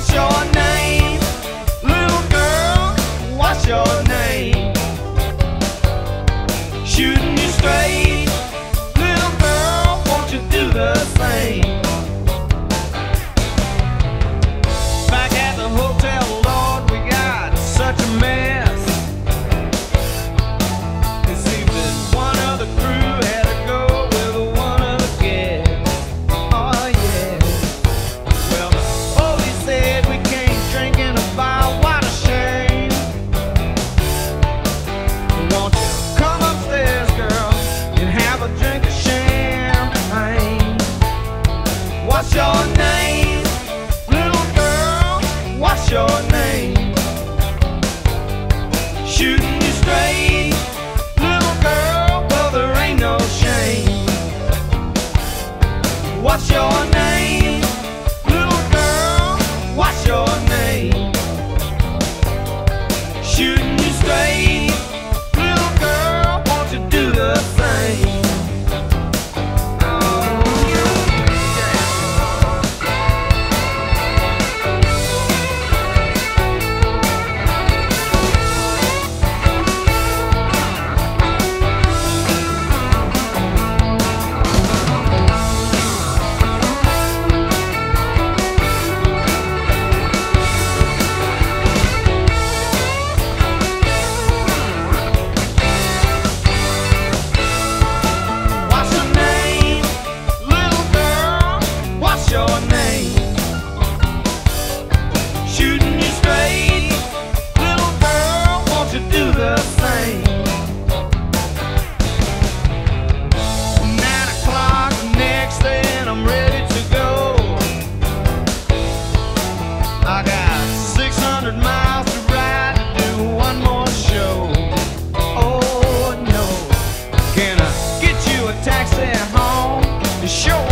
What's your name? Little girl, what's your name? Shooting you straight. Little girl, won't you do the same? Back at the hotel, Lord, we got such a mess. It seems that one of the crew had to go with one of the guests. Oh yeah. Well, the police said we can't drink in a bar. What a shame. Won't you come upstairs, girl, and have a drink of champagne? What's your name? Little girl, what's your name? Shooting you straight. Little girl, well, there ain't no shame. What's your name? Little girl, what's your name? Shooting you straight. Little girl, won't you do the same? Taxi home to show